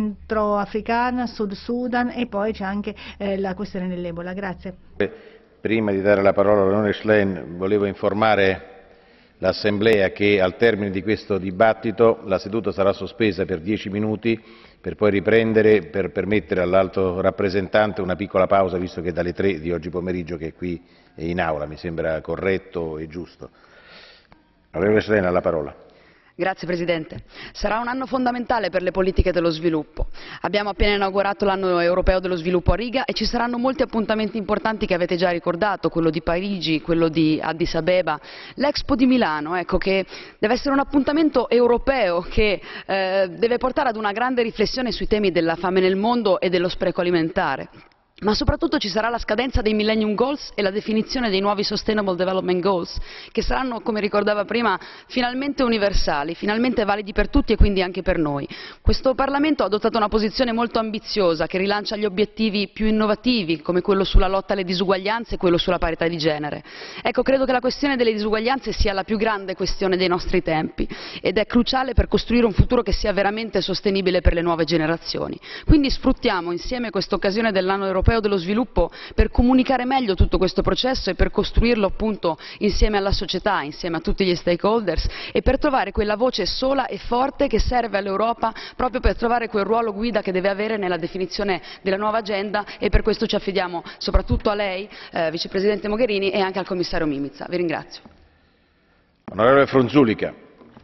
centroafricana, Sud Sudan e poi c'è anche la questione dell'Ebola. Grazie. Prima di dare la parola all'onorevole Schlein, volevo informare l'Assemblea che al termine di questo dibattito la seduta sarà sospesa per 10 minuti per poi riprendere per permettere all'Alto rappresentante una piccola pausa, visto che è dalle 3 di oggi pomeriggio che è qui in Aula. Mi sembra corretto e giusto. Onorevole Schlein, ha la parola. Grazie Presidente. Sarà un anno fondamentale per le politiche dello sviluppo. Abbiamo appena inaugurato l'anno europeo dello sviluppo a Riga e ci saranno molti appuntamenti importanti che avete già ricordato, quello di Parigi, quello di Addis Abeba, l'Expo di Milano, ecco, che deve essere un appuntamento europeo che deve portare ad una grande riflessione sui temi della fame nel mondo e dello spreco alimentare. Ma soprattutto ci sarà la scadenza dei Millennium Goals e la definizione dei nuovi Sustainable Development Goals, che saranno, come ricordava prima, finalmente universali, finalmente validi per tutti e quindi anche per noi. Questo Parlamento ha adottato una posizione molto ambiziosa che rilancia gli obiettivi più innovativi, come quello sulla lotta alle disuguaglianze e quello sulla parità di genere. Ecco, credo che la questione delle disuguaglianze sia la più grande questione dei nostri tempi ed è cruciale per costruire un futuro che sia veramente sostenibile per le nuove generazioni. Quindi sfruttiamo insieme questa occasione dell'anno europeo dello sviluppo per comunicare meglio tutto questo processo e per costruirlo appunto insieme alla società, insieme a tutti gli stakeholders e per trovare quella voce sola e forte che serve all'Europa proprio per trovare quel ruolo guida che deve avere nella definizione della nuova agenda e per questo ci affidiamo soprattutto a lei, Vicepresidente Mogherini, e anche al Commissario Mimica. Vi ringrazio. Onorevole Frunzulică.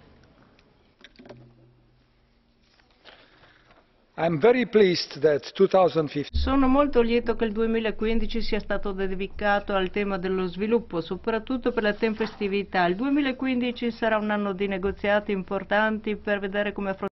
Sono molto lieto che il 2015 sia stato dedicato al tema dello sviluppo, soprattutto per la tempestività. Il 2015 sarà un anno di negoziati importanti per vedere come affrontare